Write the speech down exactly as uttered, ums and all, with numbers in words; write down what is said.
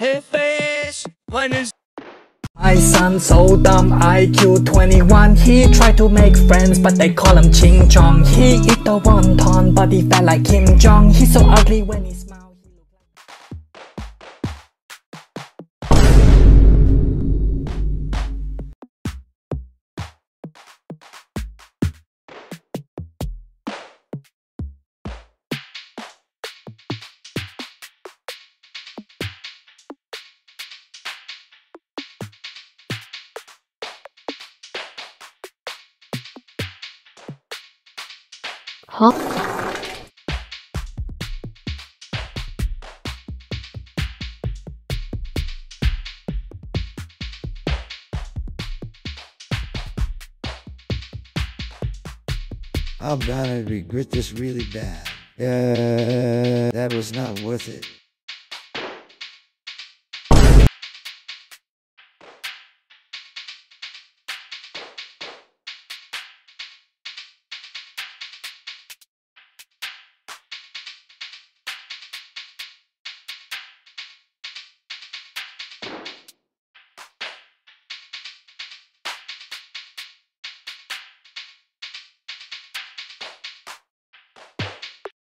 Hey face, when is my son so dumb, I Q twenty-one. He tried to make friends, but they call him Ching Chong. He eat the wonton, but he felt like Kim Jong. He's so ugly when he smiles. Huh? I'm gonna regret this really bad. Uh, that was not worth it.